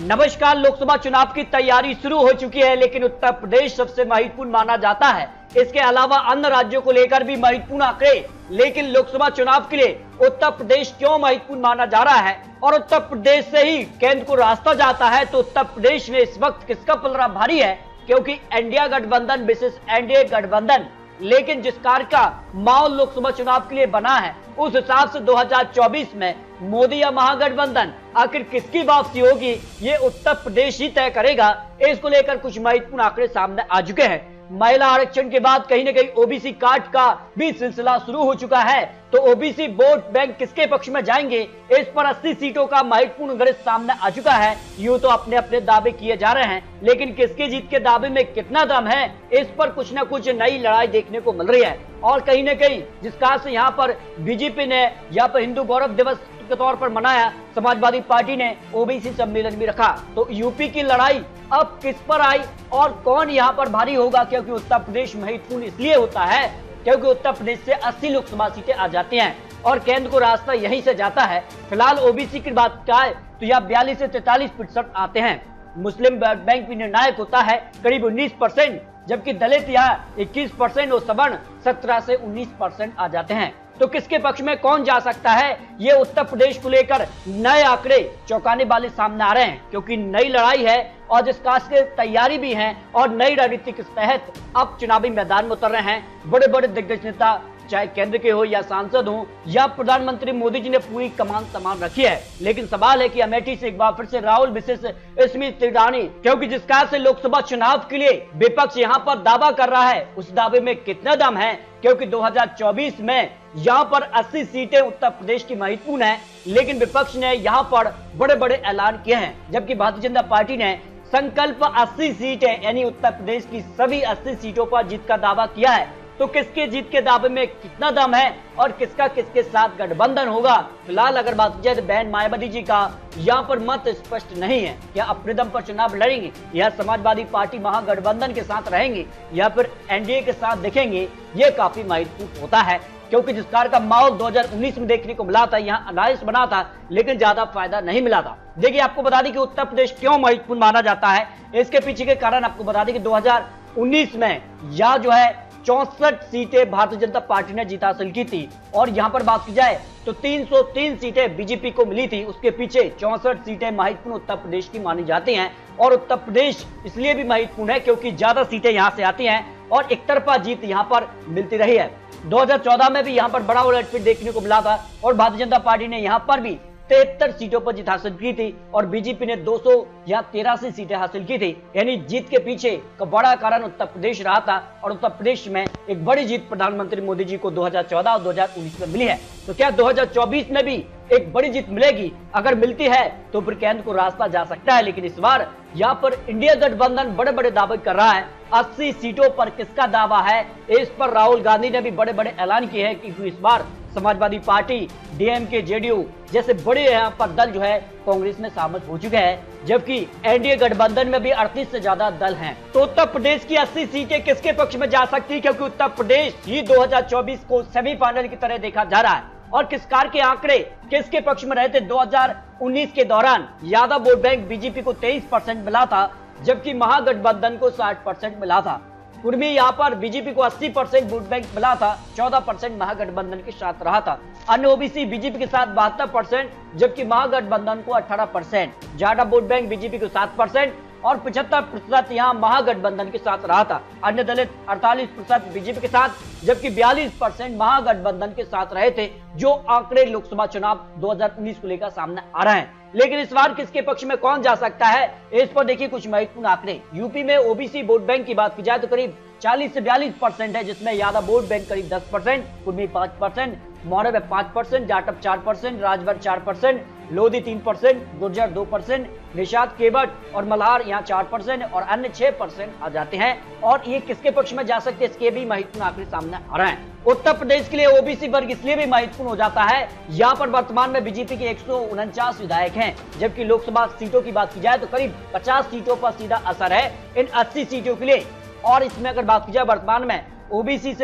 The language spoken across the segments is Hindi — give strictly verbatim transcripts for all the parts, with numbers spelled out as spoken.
नमस्कार। लोकसभा चुनाव की तैयारी शुरू हो चुकी है, लेकिन उत्तर प्रदेश सबसे महत्वपूर्ण माना जाता है। इसके अलावा अन्य राज्यों को लेकर भी महत्वपूर्ण आंकड़े, लेकिन लोकसभा चुनाव के लिए उत्तर प्रदेश क्यों महत्वपूर्ण माना जा रहा है और उत्तर प्रदेश से ही केंद्र को रास्ता जाता है, तो उत्तर प्रदेश में इस वक्त किसका पलड़ा भारी है? क्योंकि इंडिया गठबंधन विशेष एनडीए गठबंधन, लेकिन जिस कार्य का माहौल लोकसभा चुनाव के लिए बना है, उस हिसाब से दो हज़ार चौबीस में मोदी या महागठबंधन, आखिर किसकी वापसी होगी, ये उत्तर प्रदेश ही तय करेगा। इसको लेकर कुछ महत्वपूर्ण आंकड़े सामने आ चुके हैं। महिला आरक्षण के बाद कहीं न कहीं ओबीसी कार्ड का भी सिलसिला शुरू हो चुका है, तो ओबीसी वोट बैंक किसके पक्ष में जाएंगे, इस पर अस्सी सीटों का महत्वपूर्ण गणित सामने आ चुका है। यूं तो अपने अपने दावे किए जा रहे हैं, लेकिन किसके जीत के दावे में कितना दम है, इस पर कुछ न कुछ नई लड़ाई देखने को मिल रही है। और कहीं न कहीं जिस कारण से यहाँ पर बीजेपी ने यहाँ पर हिंदू गौरव दिवस के तौर पर मनाया, समाजवादी पार्टी ने ओबीसी सम्मेलन भी रखा, तो यूपी की लड़ाई अब किस पर आई और कौन यहाँ पर भारी होगा? क्योंकि उत्तर प्रदेश महत्वपूर्ण इसलिए होता है क्योंकि उत्तर प्रदेश से अस्सी लोकसभा सीटें आ जाती हैं और केंद्र को रास्ता यहीं से जाता है। फिलहाल ओबीसी की बात आए तो यह बयालीस से तैतालीस प्रतिशत आते हैं। मुस्लिम बैंक भी निर्णायक होता है करीब उन्नीस परसेंट, जबकि दलित यहाँ इक्कीस परसेंट और सवर्ण सत्रह से उन्नीस परसेंट आ जाते हैं। तो किसके पक्ष में कौन जा सकता है, ये उत्तर प्रदेश को लेकर नए आंकड़े चौंकाने वाले सामने आ रहे हैं, क्योंकि नई लड़ाई है और जिस खास के तैयारी भी है और नई रणनीति के तहत अब चुनावी मैदान में उतर रहे हैं बड़े बड़े दिग्गज नेता, चाहे केंद्र के हो या सांसद हो या प्रधानमंत्री मोदी जी ने पूरी कमान संभाल रखी है। लेकिन सवाल है कि अमेठी से एक बार फिर से राहुल विशेष स्मृति ईरानी, क्योंकि जिस कारण से लोकसभा चुनाव के लिए विपक्ष यहाँ पर दावा कर रहा है, उस दावे में कितना दम है? क्योंकि दो हज़ार चौबीस में यहाँ पर अस्सी सीटें उत्तर प्रदेश की महत्वपूर्ण है, लेकिन विपक्ष ने यहाँ पर बड़े बड़े ऐलान किए हैं, जबकि भारतीय जनता पार्टी ने संकल्प अस्सी सीटें यानी उत्तर प्रदेश की सभी अस्सी सीटों पर जीत का दावा किया है। तो किसके जीत के दावे में कितना दम है और किसका किसके साथ गठबंधन होगा? फिलहाल अगर बात की जाए तो बहन मायावती जी का यहाँ पर मत स्पष्ट नहीं है, क्या अपने दम पर चुनाव लड़ेंगे या समाजवादी पार्टी महागठबंधन के साथ रहेंगे या फिर एनडीए के साथ दिखेंगे, ये काफी महत्वपूर्ण होता है। क्योंकि जिस कार का माहौल दो हज़ार उन्नीस में देखने को मिला था, यहाँ अलायंस बना था, लेकिन ज्यादा फायदा नहीं मिला था। देखिए, आपको बता दें कि उत्तर प्रदेश क्यों महत्वपूर्ण माना जाता है, इसके पीछे के कारण आपको बता दें कि दो हज़ार उन्नीस में यह जो है चौसठ सीटें भारतीय जनता पार्टी ने जीत हासिल की थी और यहां पर बात की जाए तो तीन सौ तीन सीटें बीजेपी को मिली थी। उसके पीछे चौसठ सीटें महत्वपूर्ण उत्तर प्रदेश की मानी जाती हैं और उत्तर प्रदेश इसलिए भी महत्वपूर्ण है क्योंकि ज्यादा सीटें यहां से आती हैं और एक तरफा जीत यहां पर मिलती रही है। दो हज़ार चौदह में भी यहां पर बड़ा उलटफेर देखने को मिला था और भारतीय जनता पार्टी ने यहां पर भी तिहत्तर सीटों पर जीत हासिल की थी और बीजेपी ने दो सौ या तिरासी सीटें हासिल की थी। यानी जीत के पीछे का बड़ा कारण उत्तर प्रदेश रहा था और उत्तर प्रदेश में एक बड़ी जीत प्रधानमंत्री मोदी जी को दो हज़ार चौदह और दो हज़ार उन्नीस में मिली है। तो क्या दो हज़ार चौबीस में भी एक बड़ी जीत मिलेगी? अगर मिलती है तो फिर केंद्र को रास्ता जा सकता है, लेकिन इस बार यहाँ पर इंडिया गठबंधन बड़े बड़े दावे कर रहा है। अस्सी सीटों पर किसका दावा है, इस पर राहुल गांधी ने भी बड़े बड़े ऐलान किए हैं कि इस बार समाजवादी पार्टी, डीएमके, जेडीयू जैसे बड़े यहाँ पर दल जो है कांग्रेस में शामिल हो चुके हैं, जबकि एनडीए गठबंधन में भी अड़तीस से ज्यादा दल हैं। तो उत्तर प्रदेश की अस्सी सीटें किसके पक्ष में जा सकती है? क्योंकि उत्तर प्रदेश ही दो हज़ार चौबीस को सेमीफाइनल की तरह देखा जा रहा है और किस कार के आंकड़े किसके पक्ष में रहे थे? दो हज़ार उन्नीस के दौरान यादव वोट बैंक बीजेपी को तेईस परसेंट मिला था, जबकि महागठबंधन को साठ परसेंट मिला था। कुर्मी यहाँ पर बीजेपी को अस्सी परसेंट वोट बैंक मिला था, चौदह परसेंट महागठबंधन के साथ रहा था। अन्य ओबीसी बीजेपी के साथ बहत्तर परसेंट, जबकि महागठबंधन को अठारह परसेंट। ज्यादा वोट बैंक बीजेपी को सात परसेंट और पचहत्तर प्रतिशत यहाँ महागठबंधन के साथ रहा था। अन्य दलित अड़तालीस प्रतिशत बीजेपी के साथ, जबकि बयालीस परसेंट महागठबंधन के साथ रहे थे, जो आंकड़े लोकसभा चुनाव दो हज़ार उन्नीस को लेकर सामने आ रहे हैं। लेकिन इस बार किसके पक्ष में कौन जा सकता है, इस पर देखिए कुछ महत्वपूर्ण आंकड़े। यूपी में ओबीसी वोट बैंक की बात की जाए तो करीब चालीस से बयालीस परसेंट है, जिसमें यादव वोट बैंक करीब दस परसेंट, कुर्मी पांच परसेंट, मौर्य में पांच परसेंट, जाटव चार परसेंट, राजभर चार परसेंट, लोधी तीन परसेंट, गुर्जर दो परसेंट, निषाद, केवट और मल्हार यहाँ चार परसेंट और अन्य छह परसेंट आ जाते हैं। और ये किसके पक्ष में जा सकते हैं, इसके भी महत्वपूर्ण आंकड़े सामने आ रहे हैं। उत्तर प्रदेश के लिए ओबीसी वर्ग इसलिए भी महत्वपूर्ण हो जाता है, यहाँ पर वर्तमान में बीजेपी के एक सौ उनचास विधायक हैं, जबकि लोकसभा सीटों की बात की जाए तो करीब पचास सीटों पर सीधा असर है इन अस्सी सीटों के लिए। और इसमें अगर बात की जाए वर्तमान में ओबीसी से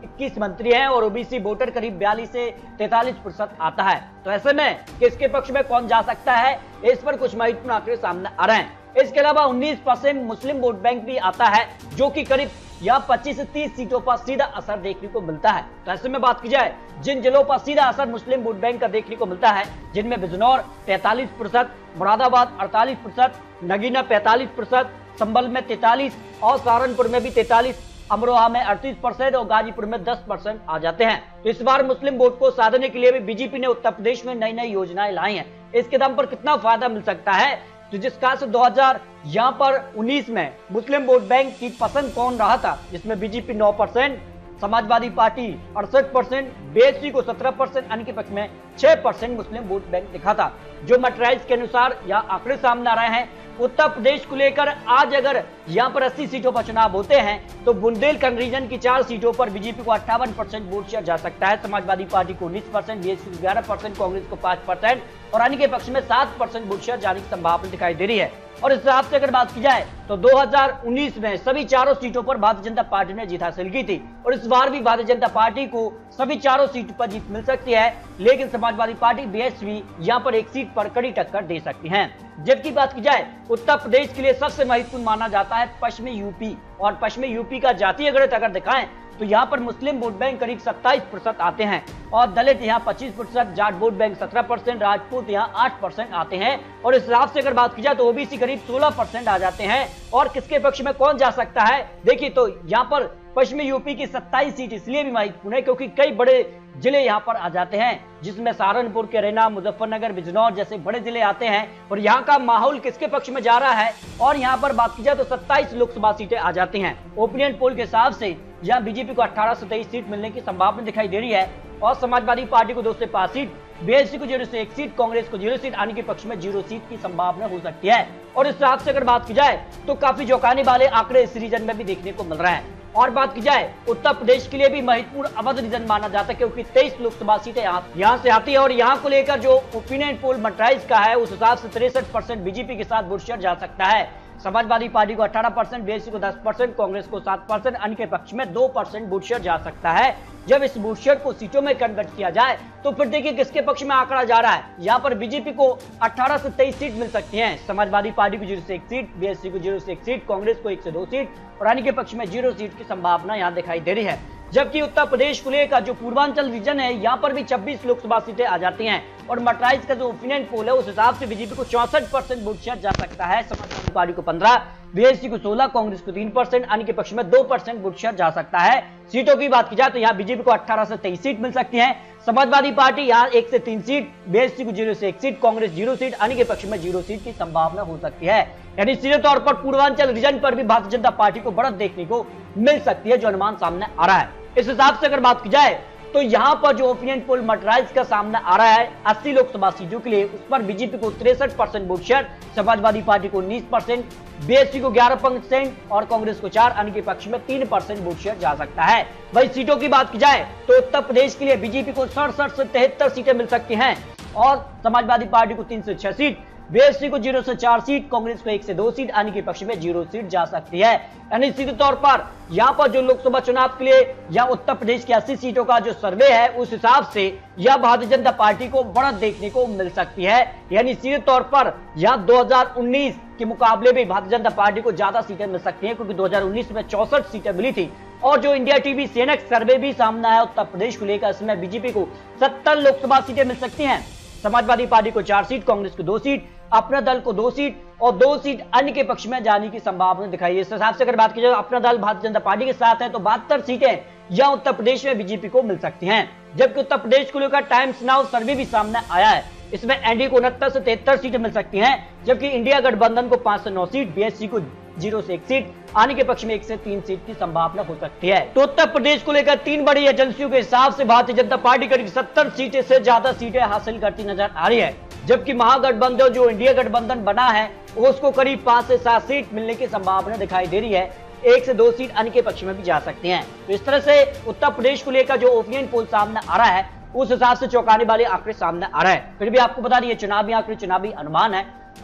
इक्कीस मंत्री हैं और ओबीसी वोटर करीब बयालीस से तैंतालीस प्रतिशत आता है। तो ऐसे में किसके पक्ष में कौन जा सकता है, इस पर कुछ महत्वपूर्ण आंकड़े सामने आ रहे हैं। इसके अलावा उन्नीस परसेंट मुस्लिम वोट बैंक भी आता है, जो कि करीब यहाँ पच्चीस से तीस सीटों पर सीधा असर देखने को मिलता है। तो ऐसे में बात की जाए जिन जिलों पर सीधा असर मुस्लिम वोट बैंक का देखने को मिलता है, जिनमें बिजनौर तैंतालीस प्रतिशत, मुरादाबाद अड़तालीस प्रतिशत, नगीना पैंतालीस प्रतिशत, संभल में तैंतालीस और सहारनपुर में भी तैंतालीस, अमरोहा में अड़तीस परसेंट और गाजीपुर में दस परसेंट आ जाते हैं। तो इस बार मुस्लिम वोट को साधने के लिए भी बीजेपी ने उत्तर प्रदेश में नई नई योजनाएं लाई हैं। इसके दम पर कितना फायदा मिल सकता है, तो जिस खास दो हजार यहाँ पर उन्नीस में मुस्लिम वोट बैंक की पसंद कौन रहा था, जिसमें बीजेपी नौ परसेंट, समाजवादी पार्टी अड़सठ परसेंट, बीएसपी को सत्रह परसेंट, अन्य के पक्ष में छह परसेंट मुस्लिम वोट बैंक दिखा था। जो मटेरियल्स के अनुसार यहाँ आंकड़े सामने आ रहे हैं, उत्तर प्रदेश को लेकर आज अगर यहाँ पर अस्सी सीटों पर चुनाव होते हैं तो बुंदेलखंड रीजन की चार सीटों पर बीजेपी को अट्ठावन परसेंट वोट शेयर जा सकता है, समाजवादी पार्टी को उन्नीस परसेंट, बीएसपी को ग्यारह परसेंट, कांग्रेस को पांच परसेंट और अन्य के पक्ष में सात परसेंट वोट शेयर जाने की संभावना दिखाई दे रही है। और इस हिसाब से अगर बात की जाए तो दो हज़ार उन्नीस में सभी चारों सीटों पर भारतीय जनता पार्टी ने जीत हासिल की थी और इस बार भी भारतीय जनता पार्टी को सभी चारों सीटों पर जीत मिल सकती है, लेकिन समाजवादी पार्टी, बीएसपी यहाँ पर एक सीट पर कड़ी टक्कर दे सकती है। जबकि बात की जाए उत्तर प्रदेश के लिए सबसे महत्वपूर्ण माना जाता है पश्चिमी यूपी, और पश्चिमी यूपी का जातीय गणित अगर दिखाएं तो यहाँ पर मुस्लिम वोट बैंक करीब सत्ताईस प्रतिशत आते हैं और दलित यहाँ पच्चीस प्रतिशत, जाट वोट बैंक सत्रह परसेंट, राजपूत यहाँ आठ परसेंट आते हैं। और इस हिसाब से अगर बात की जाए तो ओबीसी करीब सोलह परसेंट आ जाते हैं। और किसके पक्ष में कौन जा सकता है, देखिए तो यहाँ पर पश्चिमी यूपी की सत्ताईस सीट इसलिए भी महत्वपूर्ण है क्योंकि कई बड़े जिले यहाँ पर आ जाते हैं, जिसमें सहारनपुर, कैरेना, मुजफ्फरनगर, बिजनौर जैसे बड़े जिले आते हैं और यहाँ का माहौल किसके पक्ष में जा रहा है। और यहाँ पर बात की जाए तो सत्ताईस लोकसभा सीटें आ जाती हैं। ओपिनियन पोल के हिसाब से यहाँ बीजेपी को अठारह से तेईस सीट मिलने की संभावना दिखाई दे रही है और समाजवादी पार्टी को दो से पांच सीट, बीएसपी को जीरो से एक सीट, कांग्रेस को जीरो सीट, अन्य के पक्ष में जीरो सीट की संभावना हो सकती है। और इस हिसाब से अगर बात की जाए तो काफी चौंकाने वाले आंकड़े इस रीजन में भी देखने को मिल रहे हैं। और बात की जाए उत्तर प्रदेश के लिए भी महत्वपूर्ण अवध रीजन माना जाता है क्योंकि तेईस लोकसभा सीटें यहाँ से आती है और यहाँ को लेकर जो ओपिनियन पोल मटेरियल्स का है उस हिसाब से तिरसठ परसेंट बीजेपी के साथ वोट शेयर जा सकता है, समाजवादी पार्टी को अठारह परसेंट, बीएसपी को दस परसेंट, कांग्रेस को सात परसेंट, अन्य के पक्ष में दो परसेंट वोट शेयर जा सकता है। जब इस वोट शेयर को सीटों में कन्वर्ट किया जाए तो फिर देखिए किसके पक्ष में आंकड़ा जा रहा है। यहाँ पर बीजेपी को अठारह से तेईस सीट मिल सकती हैं, समाजवादी पार्टी को जीरो से एक सीट, बीएसपी को जीरो से एक सीट, कांग्रेस को एक से दो सीट और अन्य के पक्ष में जीरो सीट की संभावना यहाँ दिखाई दे रही है। जबकि उत्तर प्रदेश को लेकर जो पूर्वांचल रीजन है यहाँ पर भी छब्बीस लोकसभा सीटें आ जाती हैं और मटेरियल्स का जो ओपिनियन पोल है उस हिसाब से बीजेपी को चौसठ परसेंट वोट शेयर जा सकता है, समाजवादी पार्टी को पंद्रह, बीएसपी को सोलह, कांग्रेस को तीन परसेंट, अन्य के पक्ष में दो परसेंट वोट शेयर जा सकता है। सीटों की बात की जाए तो यहाँ बीजेपी को अठारह से तेईस सीट मिल सकती है, समाजवादी पार्टी यहाँ एक से तीन सीट, बीएसपी को जीरो से एक सीट, कांग्रेस जीरो सीट, अन्य के पक्ष में जीरो सीट की संभावना हो सकती है। यानी सीधे तौर पर पूर्वांचल रीजन पर भी भारतीय जनता पार्टी को बढ़त देखने को मिल सकती है, जो अनुमान सामने आ रहा है। इस हिसाब से अगर बात की जाए तो यहाँ पर जो ओपिनियन पोल मटेरियल्स का सामने आ रहा है अस्सी लोकसभा सीटों के लिए, उस पर बीजेपी को तिरसठ percent vote share, Samajwadi party को उन्नीस परसेंट, बीएसपी को ग्यारह परसेंट और कांग्रेस को चार, अन्य के पक्ष में तीन परसेंट वोट शेयर जा सकता है। वही सीटों की बात की जाए तो उत्तर प्रदेश के लिए बीजेपी को सड़सठ से तिहत्तर सीटें मिल सकती हैं और समाजवादी पार्टी को तीन से छह सीट, बीएसपी को जीरो से चार सीट, कांग्रेस को एक से दो सीट, अन्य के पक्ष में जीरो सीट जा सकती है। यानी सीधे तौर पर यहाँ पर जो लोकसभा चुनाव के लिए या उत्तर प्रदेश की अस्सी सीटों का जो सर्वे है उस हिसाब से यह भारतीय जनता पार्टी को बढ़त देखने को मिल सकती है। यानी सीधे तौर पर यहाँ दो हज़ार उन्नीस के मुकाबले भी भारतीय जनता पार्टी को ज्यादा सीटें मिल सकती हैं क्योंकि दो हज़ार उन्नीस में चौसठ सीटें मिली थी और जो इंडिया टीवी सेनेक्स सर्वे भी सामने आया उत्तर प्रदेश को लेकर, इसमें बीजेपी को सत्तर लोकसभा सीटें मिल सकती हैं, समाजवादी पार्टी को चार सीट, कांग्रेस को दो सीट, अपना दल को दो सीट और दो सीट अन्य के पक्ष में जाने की संभावना दिखाई है। इस हिसाब से अगर बात की जाए अपना दल भारतीय जनता पार्टी के साथ है तो बहत्तर सीटें यह उत्तर प्रदेश में बीजेपी को मिल सकती हैं। जबकि उत्तर प्रदेश को लेकर टाइम्स नाउ सर्वे भी सामने आया है, इसमें एनडीए को उनहत्तर से तिहत्तर सीटें मिल सकती हैं, जबकि इंडिया गठबंधन को पांच से नौ सीट, बीएसपी को जीरो से एक सीट, आने के पक्ष में एक से तीन सीट की संभावना हो सकती है। तो उत्तर प्रदेश को लेकर तीन बड़ी एजेंसियों के हिसाब से भारतीय जनता पार्टी करीब सत्तर सीटें से ज्यादा सीटें हासिल करती नजर आ रही है, जबकि महागठबंधन जो इंडिया गठबंधन बना है उसको करीब पांच से सात सीट मिलने की संभावना दिखाई दे रही है, एक से दो सीट अन्य के पक्ष में भी जा सकती हैं। तो इस तरह से उत्तर प्रदेश को लेकर जो ओपिनियन पोल सामने आ रहा है उस हिसाब से चौंकाने वाले आंकड़े सामने आ रहे हैं। फिर भी आपको बता दें ये चुनावी आंकड़े, चुनावी अनुमान है,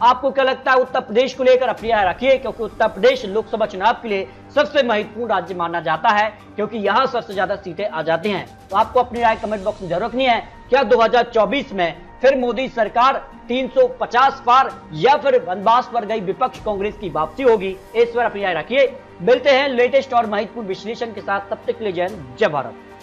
आपको क्या लगता है उत्तर प्रदेश को लेकर? अपनी राय रखिए, क्योंकि उत्तर प्रदेश लोकसभा चुनाव के लिए सबसे महत्वपूर्ण राज्य माना जाता है, क्योंकि यहां सबसे ज्यादा सीटें आ जाती हैं। तो आपको अपनी राय कमेंट बॉक्स में जरूर रखनी है। क्या दो हज़ार चौबीस में फिर मोदी सरकार तीन सौ पचास पार या फिर वनवास पर गई विपक्ष कांग्रेस की वापसी होगी? इस पर अपनी राय रखिए। मिलते हैं लेटेस्ट और महत्वपूर्ण विश्लेषण के साथ, तब तक के लिए जय हिंद, जय भारत।